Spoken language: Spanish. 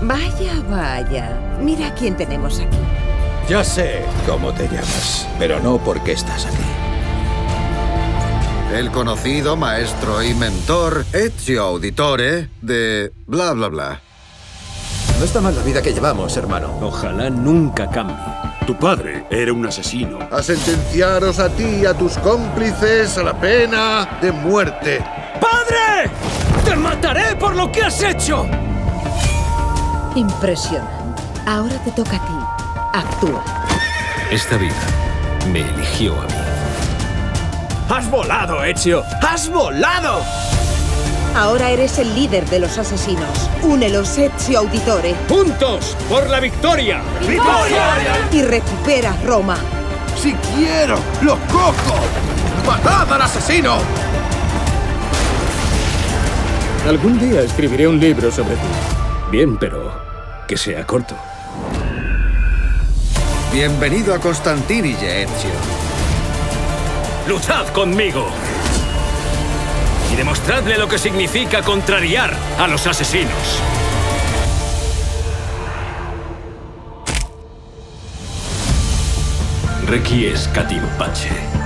Vaya, vaya. Mira quién tenemos aquí. Ya sé cómo te llamas, pero no por qué estás aquí. El conocido maestro y mentor Ezio Auditore de bla bla bla. No está mal la vida que llevamos, hermano. Ojalá nunca cambie. Tu padre era un asesino. A sentenciaros a ti y a tus cómplices a la pena de muerte. ¡Padre! ¡Te mataré por lo que has hecho! Impresionante. Ahora te toca a ti. Actúa. Esta vida me eligió a mí. ¡Has volado, Ezio! ¡Has volado! Ahora eres el líder de los asesinos. Únelos, Ezio Auditore. ¡Juntos por la victoria! ¡Victoria! Y recupera Roma. ¡Si quiero, lo cojo! ¡Matad al asesino! Algún día escribiré un libro sobre ti. Bien, pero que sea corto. Bienvenido a Constantinille, Ezio. ¡Luchad conmigo! Y demostradle lo que significa contrariar a los asesinos. Requiescat in pace.